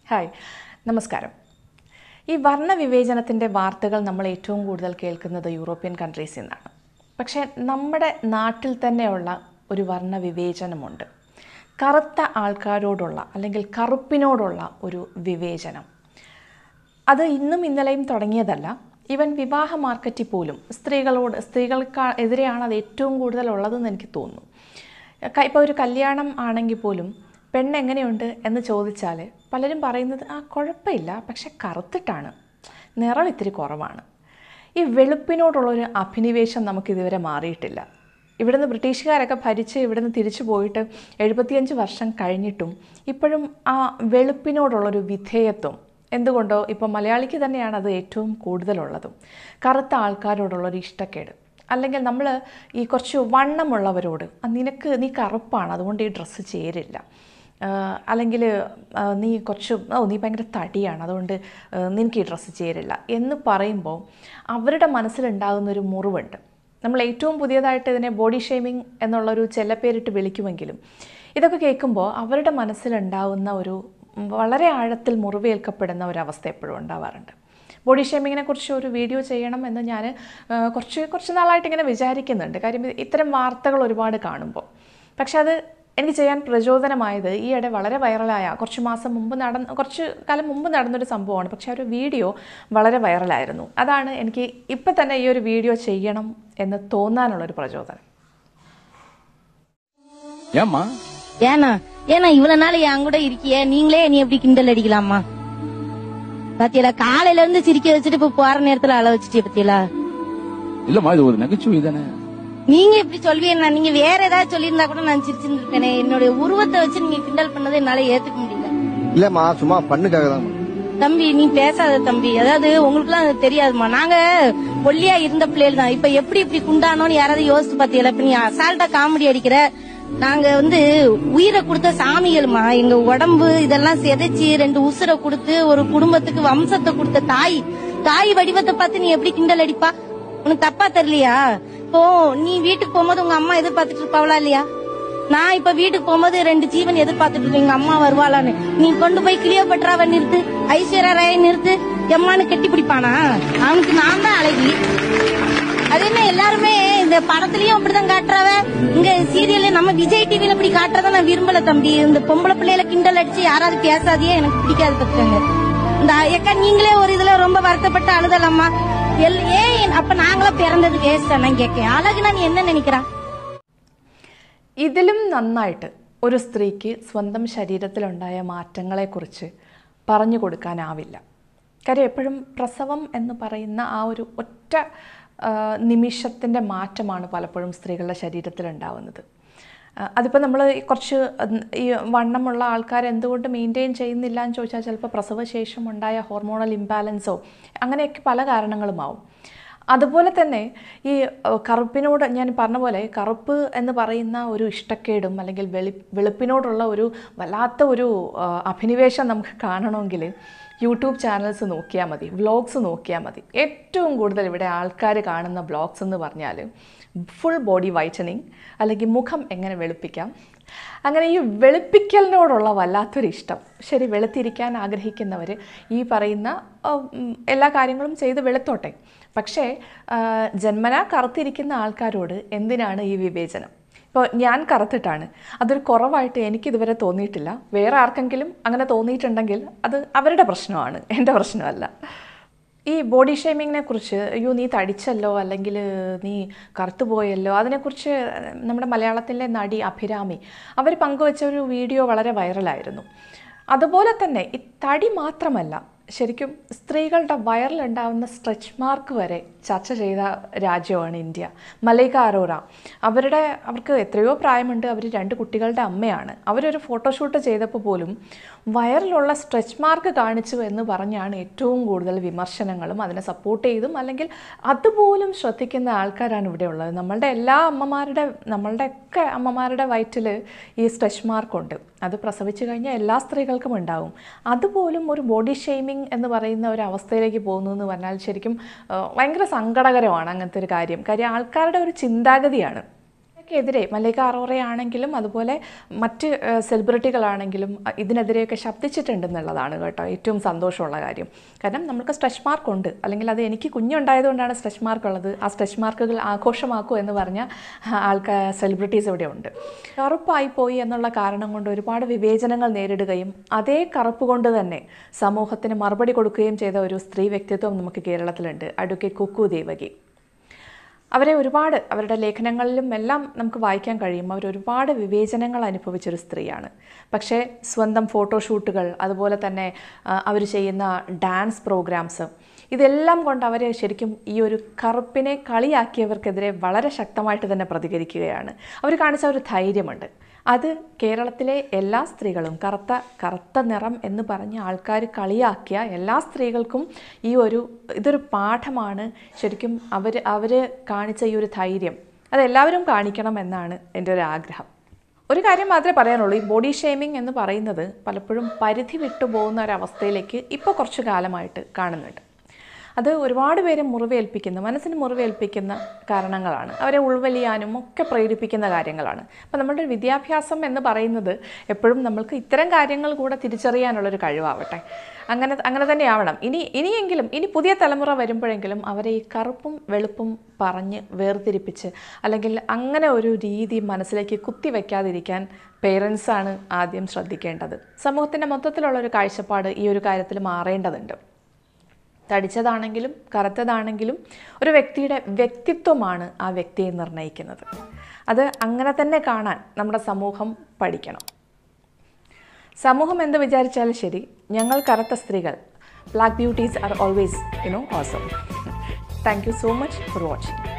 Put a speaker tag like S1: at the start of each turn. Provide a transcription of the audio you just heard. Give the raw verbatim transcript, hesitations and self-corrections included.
S1: Hi, നമസ്കാരം. ഈ വർണ്ണവിവേചനത്തിൻ്റെ വാർത്തകൾ നമ്മൾ ഏറ്റവും കൂടുതൽ കേൾക്കുന്നത് യൂറോപ്യൻ കൺട്രീസിൽ നിന്നാണ്. പക്ഷേ നമ്മുടെ നാട്ടിൽ തന്നെയുള്ള ഒരു വർണ്ണവിവേചനമുണ്ട്. കറുത്ത ആൾക്കാരോടുള്ള അല്ലെങ്കിൽ കറുപ്പിനോടുള്ള ഒരു വിവേചനം. അത് ഇന്നും ഇന്നലെയും തുടങ്ങിയതല്ല. ഈവൻ വിവാഹ മാർക്കറ്റിൽ പോലും സ്ത്രീകളോട് സ്ത്രീകൾക്ക് എതിരെയാണ് അത് ഏറ്റവും കൂടുതലുള്ളതെന്ന് എനിക്ക് തോന്നുന്നു. ഇപ്പോൾ ഒരു കല്യാണം ആണെങ്കിൽ പോലും പെണ്ണ് എങ്ങനെയുണ്ട് എന്ന് ചോദിച്ചാൽ പലരും പറയുന്നത് ആ കുഴപ്പമില്ല, പക്ഷെ കറുത്തിട്ടാണ്, നിറം ഇത്തിരി കുറവാണ്. ഈ വെളുപ്പിനോടുള്ളൊരു അഭിനിവേശം നമുക്കിതുവരെ മാറിയിട്ടില്ല. ഇവിടുന്ന് ബ്രിട്ടീഷുകാരൊക്കെ ഭരിച്ച് ഇവിടുന്ന് തിരിച്ചു പോയിട്ട് എഴുപത്തിയഞ്ച് വർഷം കഴിഞ്ഞിട്ടും ഇപ്പോഴും ആ വെളുപ്പിനോടുള്ളൊരു വിധേയത്വം എന്തുകൊണ്ടോ ഇപ്പോൾ മലയാളിക്ക് തന്നെയാണ് അത് ഏറ്റവും കൂടുതലുള്ളതും. കറുത്ത ആൾക്കാരോടുള്ളൊരു ഇഷ്ടക്കേട്, അല്ലെങ്കിൽ നമ്മൾ ഈ കുറച്ച് വണ്ണമുള്ളവരോട് നിനക്ക് നീ കറുപ്പാണ് അതുകൊണ്ട് ഈ ഡ്രസ്സ് ചേരില്ല, അല്ലെങ്കിൽ നീ കുറച്ച് ഓ നീ ഭയങ്കര തടിയാണ് അതുകൊണ്ട് നിനക്ക് ഈ ഡ്രസ്സ് ചേരില്ല എന്ന് പറയുമ്പോൾ അവരുടെ മനസ്സിലുണ്ടാകുന്നൊരു മുറിവുണ്ട്. നമ്മൾ ഏറ്റവും പുതിയതായിട്ട് ഇതിനെ ബോഡി ഷേമിങ് എന്നുള്ളൊരു ചെല്ലപ്പേരിട്ട് വിളിക്കുമെങ്കിലും ഇതൊക്കെ കേൾക്കുമ്പോൾ അവരുടെ മനസ്സിലുണ്ടാകുന്ന ഒരു വളരെ ആഴത്തിൽ മുറിവേൽക്കപ്പെടുന്ന ഒരവസ്ഥ എപ്പോഴും ഉണ്ടാവാറുണ്ട്. ബോഡി ഷേമിങ്ങിനെ കുറിച്ച് ഒരു വീഡിയോ ചെയ്യണം എന്ന് ഞാൻ കുറച്ച് കുറച്ച് നാളായിട്ട് ഇങ്ങനെ വിചാരിക്കുന്നുണ്ട്. കാര്യം ഇത്തരം വാർത്തകൾ ഒരുപാട് കാണുമ്പോൾ. പക്ഷെ അത് എനിക്ക് ചെയ്യാൻ പ്രചോദനമായത് ഈയിടെ വളരെ വൈറലായ കുറച്ച് മാസം മുമ്പ് നടന്ന കുറച്ച് കാലം മുമ്പ് നടന്നൊരു സംഭവമാണ്. പക്ഷെ ആ ഒരു വീഡിയോ വളരെ വൈറലായിരുന്നു. അതാണ് എനിക്ക് ഇപ്പം തന്നെ ഈ ഒരു വീഡിയോ ചെയ്യണം എന്ന് തോന്നാനുള്ളൊരു പ്രചോദനം.
S2: ஏன்னா ஏன்னா இவ்வளவு நாள் என் கூட இருக்கிய நீங்களே நீ எப்படி கிண்டல் அடிக்கலாமா? பாத்தியலா காலையில இருந்து சிரிக்க வச்சுட்டு இப்ப போற நேரத்துல அழ வச்சுட்டே பத்தியலா?
S3: இல்லம்மா இது ஒரு நகைச்சுவை தானே.
S2: நீங்க இப்படி சொல்வீங்க, நீங்க வேற ஏதாவது சொல்லியிருந்தா கூட நான் சிரிச்சிருந்திருப்பேனே. என்னுடைய உருவத்தை வச்சு நீங்க கிண்டல் பண்ணதை என்னால ஏத்துக்க முடியல.
S4: இல்லம்மா சும்மா பண்ணுக்காக தான்.
S2: தம்பி நீ பேசாத தம்பி, அதாவது உங்களுக்கு எல்லாம் தெரியாதுமா, நாங்க ஒல்லியா இருந்த பிள்ளைகள் தான். இப்ப எப்படி இப்படி குண்டானோன்னு யாராவது யோசிச்சு பாத்தீங்களா? இப்ப நீ அசால்ட்டா காமெடி அடிக்கிற. நாங்க வந்து உயிரை கொடுத்த சாமிகள்மா, எங்க உடம்பு இதெல்லாம் சிதைச்சு ரெண்டு உசுரை கொடுத்து ஒரு குடும்பத்துக்கு வம்சத்தை கொடுத்த தாய் தாய் வடிவத்தை பார்த்து நீ எப்படி கிண்டல் அடிப்பா? உனக்கு தப்பா தெரியலையா? இப்போ நீ வீட்டுக்கு போகும்போது உங்க அம்மா எதிர்பார்த்துட்டு இருப்பாவளா இல்லையா? நான் இப்ப வீட்டுக்கு போகும்போது ரெண்டு ஜீவன் எதிர்பார்த்துட்டு இருக்கேன், எங்க அம்மா வருவாளான்னு. நீ கொண்டு போய் கிளியோபட்ராவை நிறுத்து, ஐஸ்வர்யா ராயை நிறுத்து, எம்மானு கெட்டி பிடிப்பானா? அவனுக்கு நான் தான் அழகி. அது என்ன எல்லாருமே இந்த படத்துலயும் அப்படிதான் காட்டுறாவ, இங்க சீரியல்ல நம்ம விஜய் டிவில இப்படி காட்டுறத நான் விரும்பல தம்பி. இந்த பொம்பளை பிள்ளையில கிண்டல் அடிச்சு யாராவது பேசாதையே எனக்கு பிடிக்காது பத்துங்க. இந்த ஏக்கா நீங்களே ஒரு இதுல ரொம்ப வருத்தப்பட்டு அழுதலாமா? ஏன் அப்ப நாங்களும் பிறந்தது வேஸ்டா? நான் கேட்கேன், அழகுனா நீ என்ன நினைக்கிறா?
S1: ഇതിലും നന്നായിട്ട് ഒരു സ്ത്രീക്ക് സ്വന്തം ശരീരത്തിലുണ്ടായ മാറ്റങ്ങളെക്കുറിച്ച് പറഞ്ഞു കൊടുക്കാനാവില്ല. കാര്യം എപ്പോഴും പ്രസവം എന്ന് പറയുന്ന ആ ഒരു ഒറ്റ നിമിഷത്തിൻ്റെ മാറ്റമാണ് പലപ്പോഴും സ്ത്രീകളുടെ ശരീരത്തിലുണ്ടാവുന്നത്. അതിപ്പോൾ നമ്മൾ കുറച്ച് ഈ വണ്ണമുള്ള ആൾക്കാർ എന്തുകൊണ്ട് മെയിൻറ്റെയിൻ ചെയ്യുന്നില്ല എന്ന് ചോദിച്ചാൽ ചിലപ്പോൾ പ്രസവശേഷം ഉണ്ടായ ഹോർമോണൽ ഇംബാലൻസോ അങ്ങനെയൊക്കെ പല കാരണങ്ങളുമാവും. അതുപോലെ തന്നെ ഈ കറുപ്പിനോട് ഞാൻ പറഞ്ഞ പോലെ കറുപ്പ് എന്ന് പറയുന്ന ഒരു ഇഷ്ടക്കേടും അല്ലെങ്കിൽ വെളി വെളുപ്പിനോടുള്ള ഒരു വല്ലാത്ത ഒരു അഭിനിവേശം നമുക്ക് കാണണമെങ്കിൽ യൂട്യൂബ് ചാനൽസ് നോക്കിയാൽ മതി, വ്ളോഗ്സ് നോക്കിയാൽ മതി. ഏറ്റവും കൂടുതൽ ഇവിടെ ആൾക്കാർ കാണുന്ന വ്ളോഗ്സ് എന്ന് പറഞ്ഞാൽ ഫുൾ ബോഡി വൈറ്റനിങ്, അല്ലെങ്കിൽ മുഖം എങ്ങനെ വെളുപ്പിക്കാം, അങ്ങനെ ഈ വെളുപ്പിക്കലിനോടുള്ള വല്ലാത്തൊരു ഇഷ്ടം. ശരി, വെളുത്തിരിക്കാൻ ആഗ്രഹിക്കുന്നവർ ഈ പറയുന്ന എല്ലാ കാര്യങ്ങളും ചെയ്ത് വെളുത്തോട്ടെ. പക്ഷേ ജന്മനാ കറുത്തിരിക്കുന്ന ആൾക്കാരോട് എന്തിനാണ് ഈ വിവേചനം? ഇപ്പോൾ ഞാൻ കറുത്തിട്ടാണ്, അതൊരു കുറവായിട്ട് എനിക്കിതുവരെ തോന്നിയിട്ടില്ല. വേറെ ആർക്കെങ്കിലും അങ്ങനെ തോന്നിയിട്ടുണ്ടെങ്കിൽ അത് അവരുടെ പ്രശ്നമാണ്, എൻ്റെ പ്രശ്നമല്ല. ഈ ബോഡി ഷേമിങ്ങിനെ കുറിച്ച് അയ്യോ നീ തടിച്ചല്ലോ അല്ലെങ്കിൽ നീ കറുത്തുപോയല്ലോ, അതിനെക്കുറിച്ച് നമ്മുടെ മലയാളത്തിലെ നടി അഭിരാമി അവർ പങ്കുവച്ച ഒരു വീഡിയോ വളരെ വൈറലായിരുന്നു. അതുപോലെ തന്നെ ഈ തടി മാത്രമല്ല, ശരിക്കും സ്ത്രീകളുടെ വയറിലുണ്ടാകുന്ന സ്ട്രെച്ച് മാർക്ക് വരെ ചർച്ച ചെയ്ത രാജ്യമാണ് ഇന്ത്യ. മലൈക അറോറ അവരുടെ അവർക്ക് എത്രയോ പ്രായമുണ്ട്, അവർ രണ്ട് കുട്ടികളുടെ അമ്മയാണ്. അവരൊരു ഫോട്ടോഷൂട്ട് ചെയ്തപ്പോൾ പോലും വയറിലുള്ള സ്ട്രെച്ച് മാർക്ക് കാണിച്ചു എന്ന് പറഞ്ഞാണ് ഏറ്റവും കൂടുതൽ വിമർശനങ്ങളും അതിനെ സപ്പോർട്ട് ചെയ്തും അല്ലെങ്കിൽ അതുപോലും ശ്രദ്ധിക്കുന്ന ആൾക്കാരാണ് ഇവിടെ ഉള്ളത്. നമ്മളുടെ എല്ലാ അമ്മമാരുടെ നമ്മളുടെയൊക്കെ അമ്മമാരുടെ വയറ്റിൽ ഈ സ്ട്രെച്ച് മാർക്കുണ്ട്. അത് പ്രസവിച്ചു കഴിഞ്ഞാൽ എല്ലാ സ്ത്രീകൾക്കും ഉണ്ടാവും. അതുപോലും ഒരു ബോഡി ഷെയ്മിങ് എന്ന് പറയുന്ന ഒരു അവസ്ഥയിലേക്ക് പോകുന്നു എന്ന് പറഞ്ഞാൽ ശരിക്കും ഭയങ്കര സങ്കടകരമാണ് അങ്ങനത്തെ ഒരു കാര്യം. കാര്യം ആൾക്കാരുടെ ഒരു ചിന്താഗതിയാണ്. എതിരെ മല്ലിക അറോറയാണെങ്കിലും അതുപോലെ മറ്റ് സെലിബ്രിറ്റികളാണെങ്കിലും ഇതിനെതിരെയൊക്കെ ശബ്ദിച്ചിട്ടുണ്ടെന്നുള്ളതാണ് കേട്ടോ ഏറ്റവും സന്തോഷമുള്ള കാര്യം. കാരണം നമുക്ക് സ്ട്രെച്ച് മാർക്ക് ഉണ്ട്, അല്ലെങ്കിൽ അത് എനിക്ക് കുഞ്ഞുണ്ടായതുകൊണ്ടാണ് സ്ട്രെച്ച് മാർക്ക് ഉള്ളത്, ആ സ്ട്രെച്ച് മാർക്കുകൾ ആഘോഷമാക്കൂ എന്ന് പറഞ്ഞ ആൾക്കാർ സെലിബ്രിറ്റീസ് ഇവിടെ ഉണ്ട്. കറുപ്പായി പോയി എന്നുള്ള കാരണം കൊണ്ട് ഒരുപാട് വിവേചനങ്ങൾ നേരിടുകയും അതേ കറുപ്പ് കൊണ്ട് തന്നെ സമൂഹത്തിന് മറുപടി കൊടുക്കുകയും ചെയ്ത ഒരു സ്ത്രീ വ്യക്തിത്വം നമുക്ക് കേരളത്തിലുണ്ട്, അഡ്വക്കേറ്റ് കുക്കു ദേവകി. അവരെ ഒരുപാട് അവരുടെ ലേഖനങ്ങളിലും എല്ലാം നമുക്ക് വായിക്കാൻ കഴിയും. അവർ ഒരുപാട് വിവേചനങ്ങൾ അനുഭവിച്ചൊരു സ്ത്രീയാണ്. പക്ഷേ സ്വന്തം ഫോട്ടോഷൂട്ടുകൾ, അതുപോലെ തന്നെ അവർ ചെയ്യുന്ന ഡാൻസ് പ്രോഗ്രാംസ്, ഇതെല്ലാം കൊണ്ട് അവർ ശരിക്കും ഈ ഒരു കറുപ്പിനെ കളിയാക്കിയവർക്കെതിരെ വളരെ ശക്തമായിട്ട് തന്നെ പ്രതികരിക്കുകയാണ്. അവർ കാണിച്ച ഒരു ധൈര്യമുണ്ട്. അത് കേരളത്തിലെ എല്ലാ സ്ത്രീകളും കറുത്ത കറുത്ത നിറം എന്ന് പറഞ്ഞ് ആൾക്കാർ കളിയാക്കിയ എല്ലാ സ്ത്രീകൾക്കും ഈ ഒരു ഇതൊരു പാഠമാണ്. ശരിക്കും അവർ അവർ കാണിച്ച ഈ ഒരു ധൈര്യം അതെല്ലാവരും കാണിക്കണം എന്നാണ് എൻ്റെ ഒരു ആഗ്രഹം. ഒരു കാര്യം മാത്രമേ പറയാനുള്ളൂ, ഈ ബോഡി ഷേമിംഗ് എന്ന് പറയുന്നത് പലപ്പോഴും പരിധി വിട്ടു പോകുന്ന ഒരവസ്ഥയിലേക്ക് ഇപ്പോൾ കുറച്ചു കാലമായിട്ട് കാണുന്നുണ്ട്. അത് ഒരുപാട് പേരെ മുറിവേൽപ്പിക്കുന്ന, മനസ്സിന് മുറിവേൽപ്പിക്കുന്ന കാരണങ്ങളാണ്. അവരെ ഉൾവലിയാനും ഒക്കെ പ്രേരിപ്പിക്കുന്ന കാര്യങ്ങളാണ്. അപ്പോൾ നമ്മളുടെ വിദ്യാഭ്യാസം എന്ന് പറയുന്നത് എപ്പോഴും നമ്മൾക്ക് ഇത്തരം കാര്യങ്ങൾ കൂടെ തിരിച്ചറിയാനുള്ളൊരു കഴിവാവട്ടെ. അങ്ങനെ അങ്ങനെ തന്നെയാവണം. ഇനി ഇനിയെങ്കിലും ഇനി പുതിയ തലമുറ വരുമ്പോഴെങ്കിലും അവരെ ഈ കറുപ്പും വെളുപ്പും പറഞ്ഞ് വേർതിരിപ്പിച്ച് അല്ലെങ്കിൽ അങ്ങനെ ഒരു രീതി മനസ്സിലേക്ക് കുത്തിവെക്കാതിരിക്കാൻ പേരൻസാണ് ആദ്യം ശ്രദ്ധിക്കേണ്ടത്. സമൂഹത്തിൻ്റെ മൊത്തത്തിലുള്ളൊരു കാഴ്ചപ്പാട് ഈ ഒരു കാര്യത്തിൽ മാറേണ്ടതുണ്ട്. തടിച്ചതാണെങ്കിലും കറുത്തതാണെങ്കിലും ഒരു വ്യക്തിയുടെ വ്യക്തിത്വമാണ് ആ വ്യക്തിയെ നിർണ്ണയിക്കുന്നത്. അത് അങ്ങനെ തന്നെ കാണാൻ നമ്മുടെ സമൂഹം പഠിക്കണം. സമൂഹം എന്ത് വിചാരിച്ചാലും ശരി, ഞങ്ങൾ കറുത്ത സ്ത്രീകൾ, black beauties are always you know awesome. Thank you so much for watching.